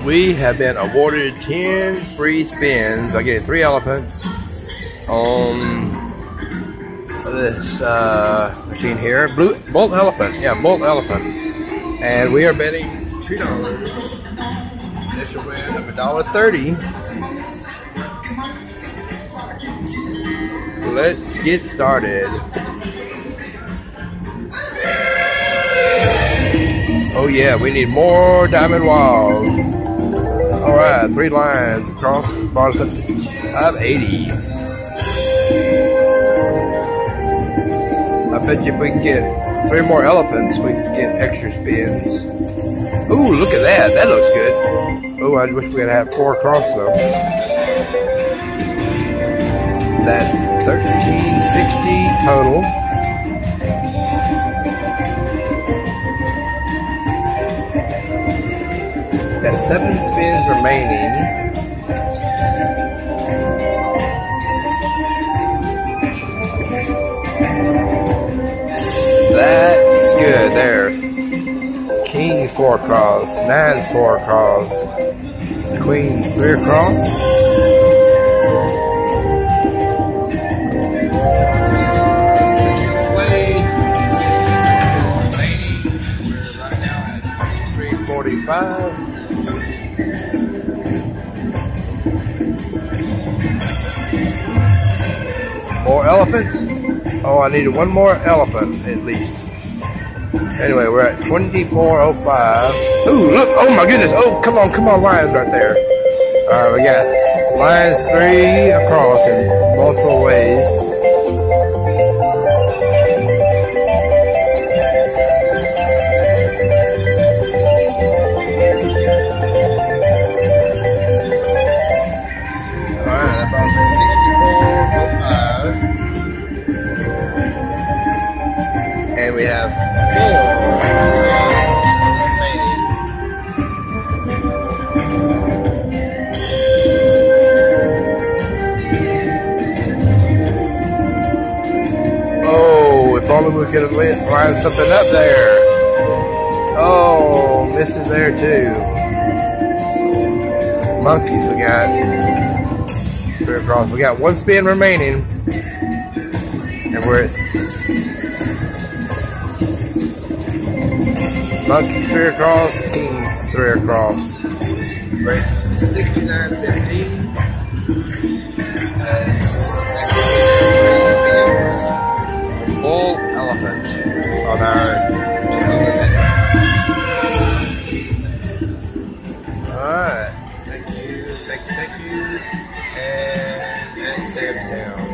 We have been awarded 10 free spins. I get 3 elephants on this machine here. Bolt elephant. Yeah, bolt elephant. And we are betting $2. Initial win of $1.30. Let's get started. Oh yeah, we need more diamond walls. Alright, 3 lines across, brought us up to 580. I bet you if we can get 3 more elephants, we can get extra spins. Ooh, look at that. That looks good. Oh, I wish we could have 4 across though. That's 1360 total. Got 7 spins remaining. That's good there. Kings 4 across, 9's 4 across, Queens 3 across. Played 6 spins remaining. We're right now at 345. More elephants? Oh, I needed 1 more elephant at least. Anyway, we're at 2405. Ooh, look! Oh my goodness! Oh, come on, lines right there. Alright, we got lines 3 across in multiple ways. Alright, that brought us to 6405. And we have 4 remaining. Oh, if only we could have lined something up there. Oh, misses there too. Monkeys we got. 3 across. We got 1 spin remaining. And we're at Monkey 3 across, Kings 3 across. Races to 69.15. Bull elephant on our Alright. Thank you. And that's Sam's Town.